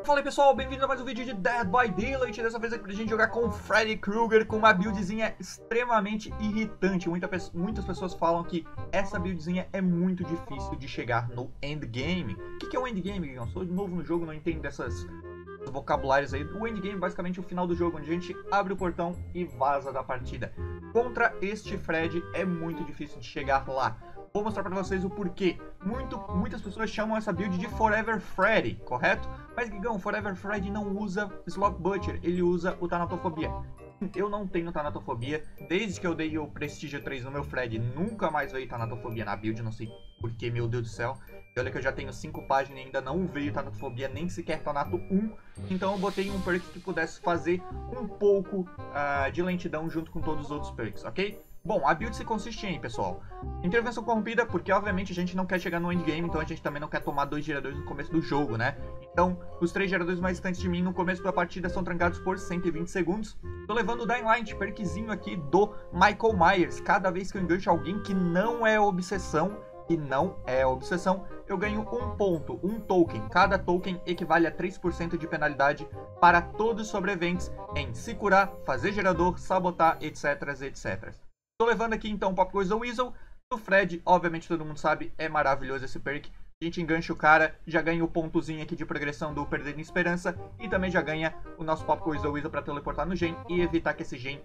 Fala aí pessoal, bem-vindo a mais um vídeo de Dead by Daylight. Dessa vez aqui pra gente jogar com Freddy Krueger, com uma buildzinha extremamente irritante. Muitas pessoas falam que essa buildzinha é muito difícil de chegar no endgame. O que é o endgame? Eu sou novo no jogo, não entendo desses vocabulários aí. O endgame é basicamente o final do jogo, onde a gente abre o portão e vaza da partida. Contra este Freddy é muito difícil de chegar lá. Vou mostrar pra vocês o porquê. Muitas pessoas chamam essa build de Forever Freddy, correto? Mas, Gigão, Forever Freddy não usa Sloth Butcher, ele usa o Thanatofobia. Eu não tenho Thanatofobia, desde que eu dei o Prestígio 3 no meu Freddy, nunca mais veio Thanatofobia na build, não sei porquê, meu Deus do céu. E olha que eu já tenho 5 páginas e ainda não veio Thanatofobia, nem sequer Thanato 1. Então eu botei um perk que pudesse fazer um pouco de lentidão junto com todos os outros perks, ok? Bom, a build se consiste em, pessoal, intervenção corrompida, porque obviamente a gente não quer chegar no endgame, então a gente também não quer tomar 2 geradores no começo do jogo, né? Então, os 3 geradores mais distantes de mim no começo da partida são trancados por 120 segundos. Tô levando o Dying Light, perkzinho aqui do Michael Myers. Cada vez que eu engancho alguém que não é obsessão, eu ganho um ponto, um token. Cada token equivale a 3% de penalidade para todos os sobreviventes em se curar, fazer gerador, sabotar, etc, etc. Tô levando aqui então o Pop Goes the Weasel. O Fred, obviamente todo mundo sabe, é maravilhoso esse perk. A gente engancha o cara, já ganha o pontozinho aqui de progressão do Perdendo Esperança. E também já ganha o nosso Pop Goes the Weasel para teleportar no gen e evitar que esse gen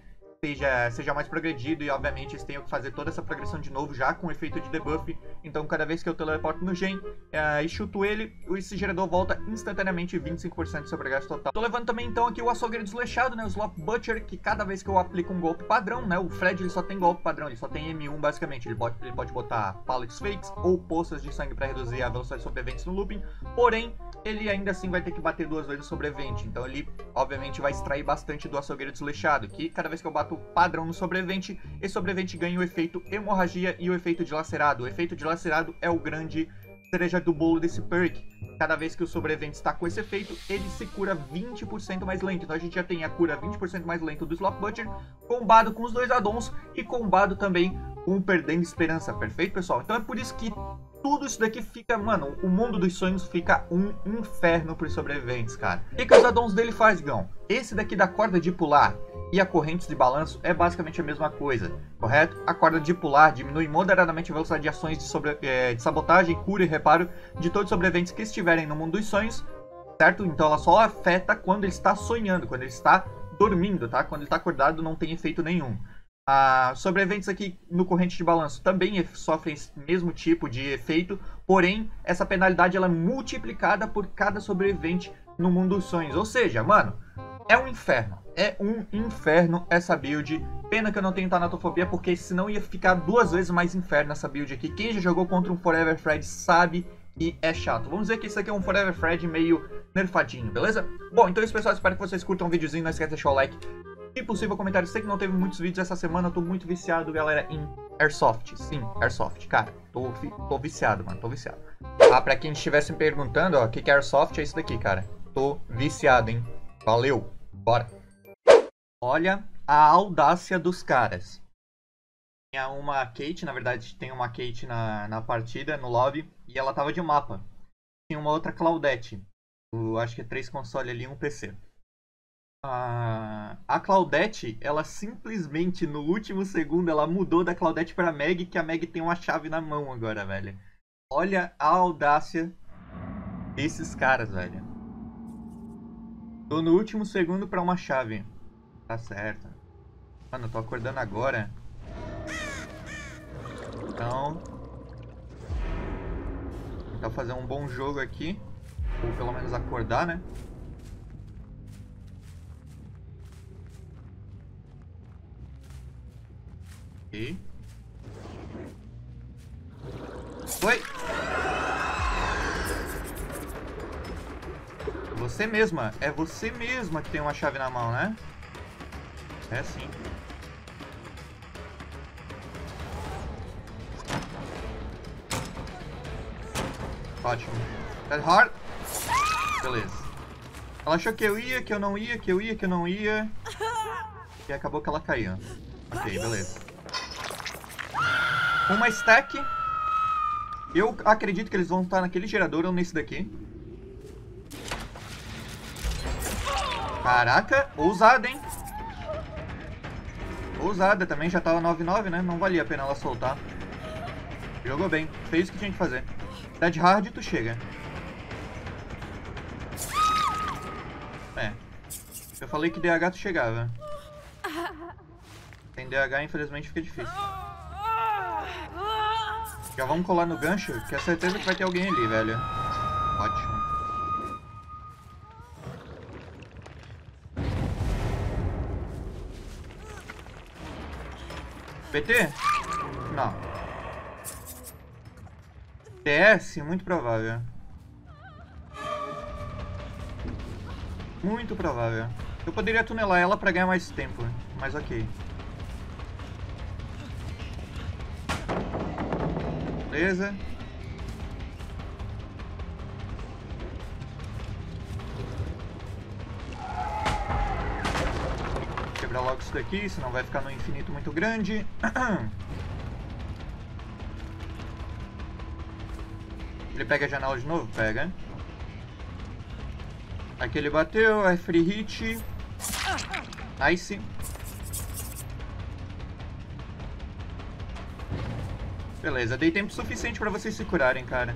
seja mais progredido. E obviamente eles tenham que fazer toda essa progressão de novo já com efeito de debuff. Então cada vez que eu teleporto no gen e chuto ele, esse gerador volta instantaneamente 25% de sobregasto total. Tô levando também então aqui o açougueiro desleixado, né, o Sloth Butcher, que cada vez que eu aplico um golpe padrão, né, o Fred ele só tem golpe padrão, ele só tem M1 basicamente, ele pode botar pallets fakes ou poças de sangue para reduzir a velocidade de sobreviventes no looping, porém ele ainda assim vai ter que bater 2 vezes o sobrevivente, então ele obviamente vai extrair bastante do açougueiro desleixado, que cada vez que eu bato padrão no sobrevivente, esse sobrevivente ganha o efeito hemorragia e o efeito dilacerado. O efeito dilacerado é o grande cereja do bolo desse perk. Cada vez que o sobrevivente está com esse efeito, ele se cura 20% mais lento. Então a gente já tem a cura 20% mais lento do Sloth Butcher, combado com os 2 addons e combado também com o Perdendo Esperança. Perfeito, pessoal? Então é por isso que tudo isso daqui fica, mano, o mundo dos sonhos fica um inferno para os sobreviventes, cara. O que os addons dele faz, Gão? Esse daqui da corda de pular e a corrente de balanço é basicamente a mesma coisa, correto? A corda de pular diminui moderadamente a velocidade de ações de sabotagem, cura e reparo de todos os sobreviventes que estiverem no mundo dos sonhos, certo? Então ela só afeta quando ele está sonhando, quando ele está dormindo, tá? Quando ele está acordado não tem efeito nenhum. Sobreviventes aqui no corrente de balanço também sofrem esse mesmo tipo de efeito, porém essa penalidade ela é multiplicada por cada sobrevivente no mundo dos sonhos, ou seja, mano, é um inferno. É um inferno essa build. Pena que eu não tenho Thanatofobia, porque senão ia ficar 2 vezes mais inferno essa build aqui. Quem já jogou contra um Forever Freddy sabe que é chato. Vamos dizer que isso aqui é um Forever Freddy meio nerfadinho, beleza? Bom, então é isso, pessoal. Espero que vocês curtam o videozinho. Não esquece de deixar o like. Se possível, comentário. Sei que não teve muitos vídeos essa semana. Eu tô muito viciado, galera, em Airsoft. Sim, Airsoft. Cara, tô viciado, mano. Tô viciado. Pra quem estivesse me perguntando, ó, o que é Airsoft? É isso daqui, cara. Tô viciado, hein? Valeu. Bora. Olha a audácia dos caras. Tinha uma Kate, na verdade tem uma Kate na partida, no lobby, e ela tava de mapa. Tinha uma outra Claudette. Acho que é 3 consoles ali e um PC. A Claudette, ela simplesmente no último segundo, ela mudou da Claudette pra Meg, que a Meg tem uma chave na mão agora, velho. Olha a audácia desses caras, velho. Tô no último segundo pra uma chave. Tá certo. Mano, eu tô acordando agora. Então, tentar fazer um bom jogo aqui. Ou pelo menos acordar, né? Ok. Oi! Você mesma, é você mesma que tem uma chave na mão, né? É sim. Ótimo. Dead hard. Beleza. Ela achou que eu ia, que eu não ia, que eu ia, que eu não ia. E acabou que ela caiu. Ok, beleza. Uma stack. Eu acredito que eles vão estar naquele gerador ou nesse daqui. Caraca, ousada, hein? Ousada também, já tava 9-9, né? Não valia a pena ela soltar. Jogou bem, fez o que tinha que fazer. Dead hard e tu chega. É. Eu falei que DH tu chegava. Sem DH, infelizmente, fica difícil. Já vamos colar no gancho, que é certeza que vai ter alguém ali, velho. Ótimo. PT? Não. DS? Muito provável. Muito provável. Eu poderia tunelar ela pra ganhar mais tempo, mas ok. Beleza. Quebrar logo isso daqui, senão vai ficar no infinito muito grande. Ele pega a janela de novo? Pega. Aqui ele bateu, é free hit. Nice. Beleza, dei tempo suficiente pra vocês se curarem, cara.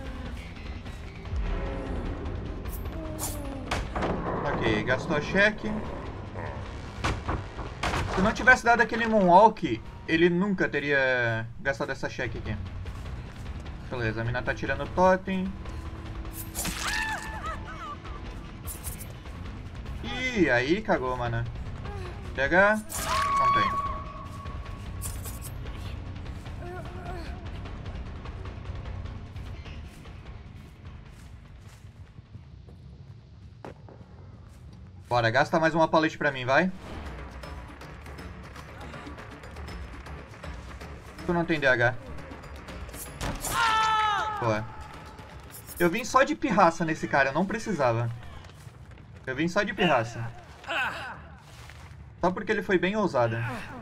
Ok, gastou a cheque. Se não tivesse dado aquele moonwalk, ele nunca teria gastado essa cheque aqui. Beleza, a mina tá tirando o totem. Ih, aí cagou, mano. PH? Não tem. Bora, gasta mais uma palete pra mim, vai. Tu não tem DH. Boa. Eu vim só de pirraça nesse cara, eu não precisava. Eu vim só de pirraça. Só porque ele foi bem ousado.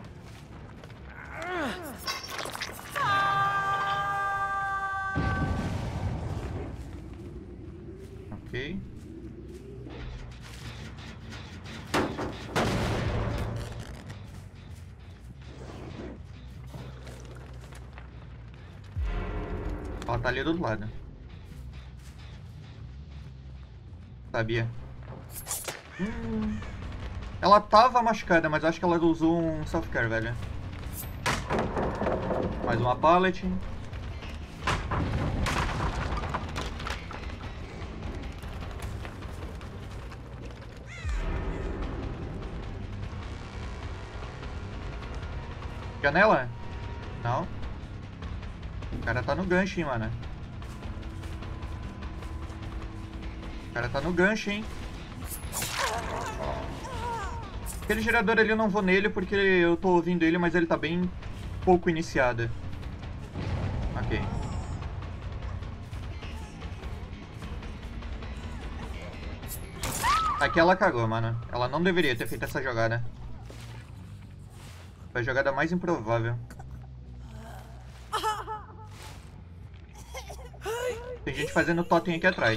Ok. Ela tá ali do outro lado. Sabia. Ela tava machucada, mas acho que ela usou um self-care, velho. Mais uma pallet. Janela? Não. O cara tá no gancho, hein, mano. O cara tá no gancho, hein. Aquele gerador ali eu não vou nele porque eu tô ouvindo ele, mas ele tá bem pouco iniciado. Ok. Aqui ela cagou, mano. Ela não deveria ter feito essa jogada. Foi a jogada mais improvável. Tem gente fazendo totem aqui atrás.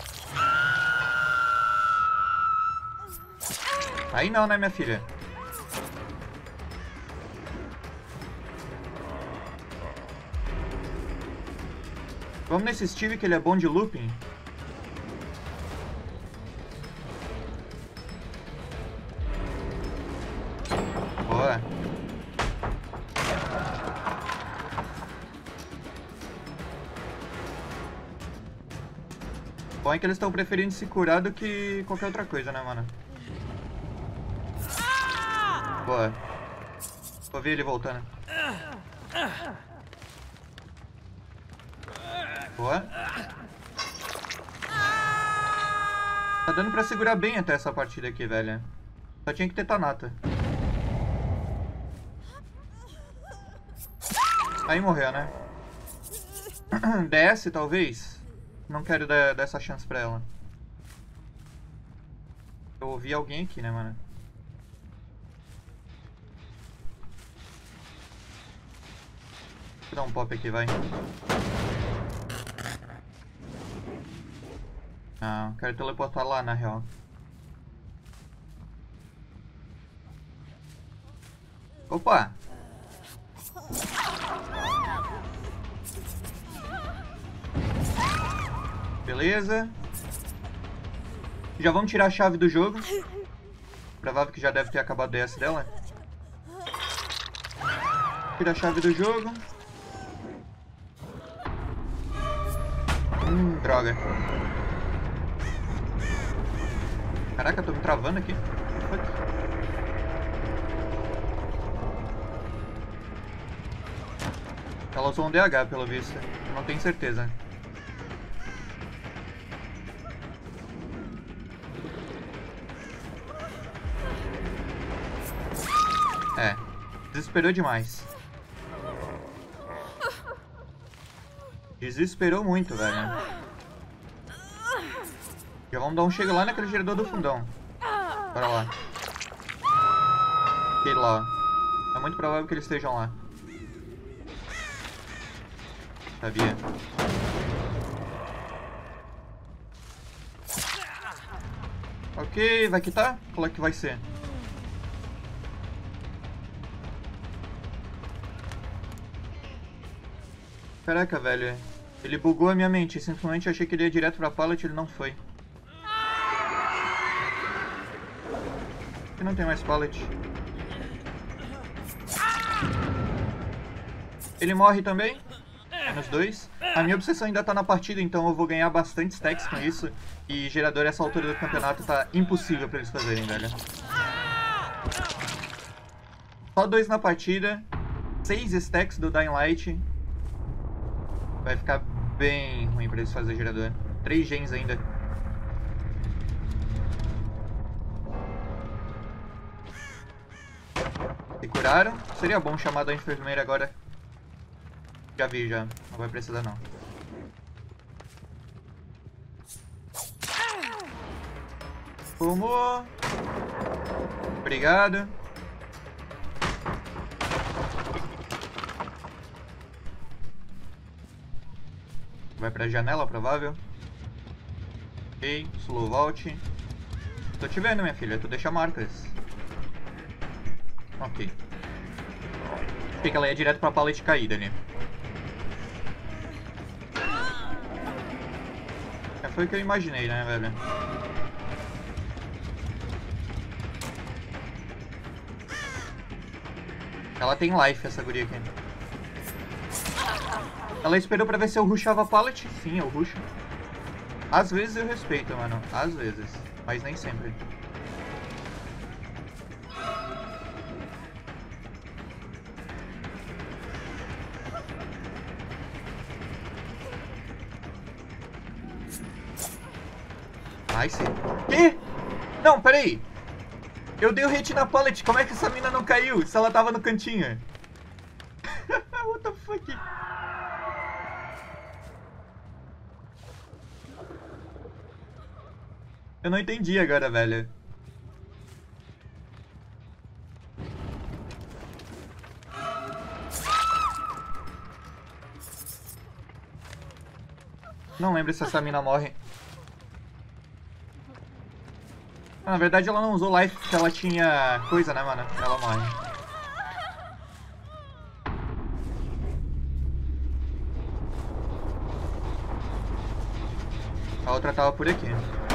Aí não, né, minha filha? Vamos nesse Steve que ele é bom de looping. Boa. Bom é que eles estão preferindo se curar do que qualquer outra coisa, né, mano? Boa. Vou ver ele voltando. Boa. Tá dando pra segurar bem até essa partida aqui, velho. Só tinha que ter Tanata. Aí morreu, né? DS, talvez? Não quero dar essa chance pra ela. Eu ouvi alguém aqui, né, mano? Vou dar um pop aqui, vai. Não, quero teleportar lá, na real. Opa! Beleza. Já vamos tirar a chave do jogo. Provável que já deve ter acabado o DS dela. Tira a chave do jogo. Droga. Caraca, eu tô me travando aqui. Ela usou um DH, pelo visto. Eu não tenho certeza. É. Desesperou demais. Desesperou muito, velho. Já vamos dar um chega lá naquele gerador do fundão. Bora lá. Aquele lá, ó. É muito provável que eles estejam lá. Sabia. Ok, vai quitar? Qual é que vai ser? Caraca, velho. Ele bugou a minha mente. Simplesmente achei que ele ia direto pra pallet e ele não foi. Aqui não tem mais pallet. Ele morre também. Nos dois. A minha obsessão ainda tá na partida, então eu vou ganhar bastante stacks com isso. E gerador essa altura do campeonato tá impossível pra eles fazerem, velho. Só 2 na partida. 6 stacks do Dying Light. Vai ficar bem ruim pra eles fazerem gerador. 3 gens ainda. Se curaram. Seria bom chamar da enfermeira agora. Já vi, já. Não vai precisar, não. Fumou. Obrigado. Vai pra janela, provável. Ok, slow vault. Tô te vendo, minha filha. Tu deixa marcas. Ok. Achei que ela ia direto pra pallet caída ali. Foi o que eu imaginei, né, velho? Ela tem life, essa guria aqui. Ela esperou pra ver se eu rushava a pallet. Sim, eu rusho. Às vezes eu respeito, mano. Às vezes. Mas nem sempre. Nice. Que? Não, peraí. Eu dei o hit na pallet. Como é que essa mina não caiu? Se ela tava no cantinho. What the fuck? Eu não entendi agora, velho. Não lembro se essa mina morre. Na verdade ela não usou life porque ela tinha coisa, né, mano? Ela morre. A outra tava por aqui.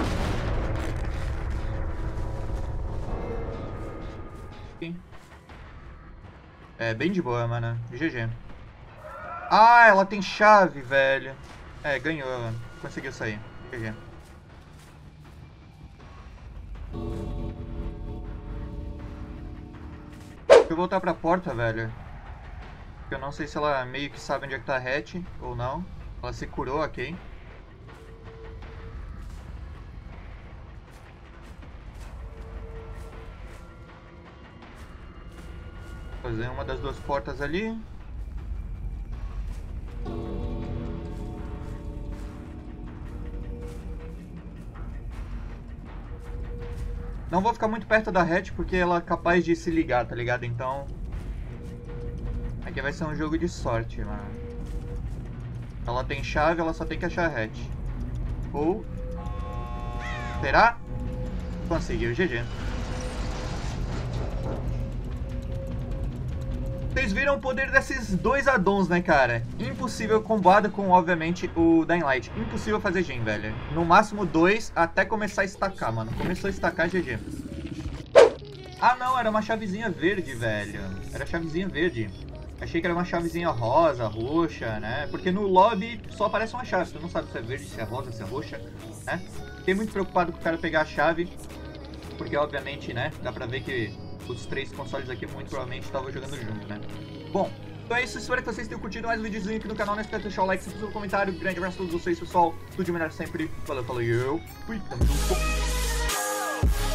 É, bem de boa, mano. GG. Ah, ela tem chave, velho. É, ganhou. Conseguiu sair. GG. Deixa eu voltar pra porta, velho. Eu não sei se ela meio que sabe onde é que tá a hatch ou não. Ela se curou, ok. Fazer uma das duas portas ali. Não vou ficar muito perto da hatch porque ela é capaz de se ligar, tá ligado? Então... aqui vai ser um jogo de sorte, mano. Ela tem chave, ela só tem que achar a hatch. Ou... será? Conseguiu, GG. Vocês viram o poder desses dois addons, né, cara? Impossível, combado com, obviamente, o Dying Light. Impossível fazer gen, velho. No máximo 2 até começar a estacar, mano. Começou a estacar, GG. Ah, não, era uma chavezinha verde, velho. Era chavezinha verde. Achei que era uma chavezinha rosa, roxa, né? Porque no lobby só aparece uma chave. Você não sabe se é verde, se é rosa, se é roxa, né? Fiquei muito preocupado com o cara pegar a chave. Porque, obviamente, né? Dá pra ver que os 3 consoles aqui muito provavelmente estavam jogando junto, né? Bom, então é isso. Espero que vocês tenham curtido mais um videozinho aqui no canal. Não esquece de deixar o like, se inscrever no comentário. Grande abraço a todos vocês, pessoal. Tudo de melhor sempre. Valeu, falou e eu fui. Tamo junto.